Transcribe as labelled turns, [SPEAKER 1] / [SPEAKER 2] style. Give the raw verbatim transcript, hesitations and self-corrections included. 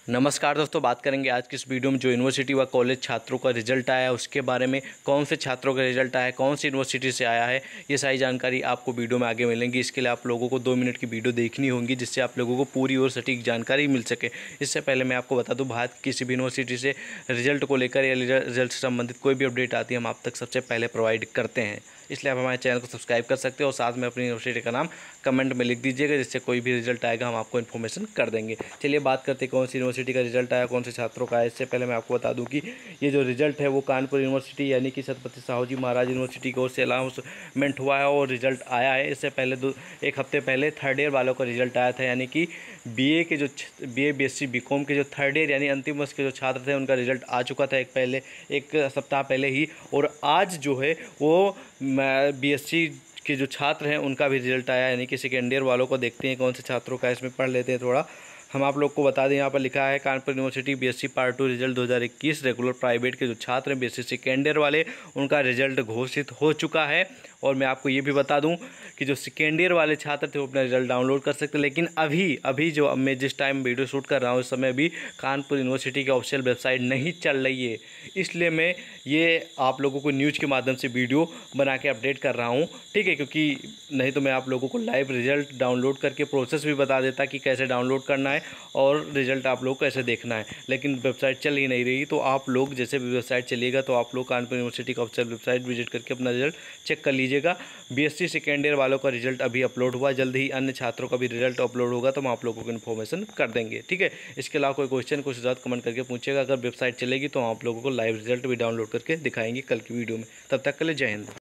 [SPEAKER 1] नमस्कार दोस्तों, बात करेंगे आज की इस वीडियो में जो यूनिवर्सिटी व कॉलेज छात्रों का रिजल्ट आया है उसके बारे में। कौन से छात्रों का रिजल्ट आया है, कौन सी यूनिवर्सिटी से आया है, ये सारी जानकारी आपको वीडियो में आगे मिलेंगी। इसके लिए आप लोगों को दो मिनट की वीडियो देखनी होगी जिससे आप लोगों को पूरी और सटीक जानकारी मिल सके। इससे पहले मैं आपको बता दूँ, भारत की किसी भी यूनिवर्सिटी से रिजल्ट को लेकर या रिजल्ट से संबंधित कोई भी अपडेट आती है हम आप तक सबसे पहले प्रोवाइड करते हैं। इसलिए आप हमारे चैनल को सब्सक्राइब कर सकते हो और साथ में अपनी यूनिवर्सिटी का नाम कमेंट में लिख दीजिएगा, जिससे कोई भी रिजल्ट आएगा हम आपको इन्फॉर्मेशन कर देंगे। चलिए बात करते हैं कौन सी यूनिवर्सिटी का रिजल्ट आया, कौन से छात्रों का है। इससे पहले मैं आपको बता दूं कि ये जो रिजल्ट है वो कानपुर यूनिवर्सिटी यानी कि छत्रपति साहू जी महाराज यूनिवर्सिटी की ओर से अनाउंसमेंट हुआ है और रिजल्ट आया है। इससे पहले दो एक हफ्ते पहले थर्ड ईयर वालों का रिजल्ट आया था, यानी कि बीए के जो बीए बीएससी बीकॉम के जो थर्ड ईयर यानी अंतिम वर्ष के जो छात्र थे उनका रिजल्ट आ चुका था एक पहले एक सप्ताह पहले ही। और आज जो है वो बीएससी के जो छात्र हैं उनका भी रिजल्ट आया, यानी कि सेकेंड ईयर वालों को देखते हैं कौन से छात्रों का, इसमें पढ़ लेते हैं थोड़ा। हम आप लोग को बता दें, यहाँ पर लिखा है Kanpur university BSc part two result दो हज़ार इक्कीस रेगुलर प्राइवेट के जो छात्र हैं बीएससी सेकेंड ईयर वाले उनका रिजल्ट घोषित हो चुका है। और मैं आपको ये भी बता दूं कि जो सेकेंड ईयर वाले छात्र थे वो अपना रिजल्ट डाउनलोड कर सकते हैं, लेकिन अभी अभी जो अब मैं जिस टाइम वीडियो शूट कर रहा हूँ उस समय भी कानपुर यूनिवर्सिटी की ऑफिशियल वेबसाइट नहीं चल रही है। इसलिए मैं ये आप लोगों को न्यूज़ के माध्यम से वीडियो बना के अपडेट कर रहा हूँ, ठीक है, क्योंकि नहीं तो मैं आप लोगों को लाइव रिजल्ट डाउनलोड करके प्रोसेस भी बता देता कि कैसे डाउनलोड करना है और रिजल्ट आप लोग कैसे देखना है, लेकिन वेबसाइट चल ही नहीं रही। तो आप लोग जैसे भी वेबसाइट चलिएगा तो आप लोग कानपुर यूनिवर्सिटी का ऑफिशियल वेबसाइट विजिट करके अपना रिजल्ट चेक कर लीजिएगा। बीएससी सेकेंड ईयर वालों का रिजल्ट अभी अपलोड हुआ, जल्द ही अन्य छात्रों का भी रिजल्ट अपलोड होगा तो हम आप लोगों को इन्फॉर्मेशन कर देंगे, ठीक है। इसके अलावा कोई क्वेश्चन कुछ ज़्यादा कमेंट करके पूछिएगा। अगर वेबसाइट चलेगी तो हम आप लोगों को लाइव रिजल्ट भी डाउनलोड करके दिखाएंगे कल की वीडियो में। तब तक के लिए जय हिंद।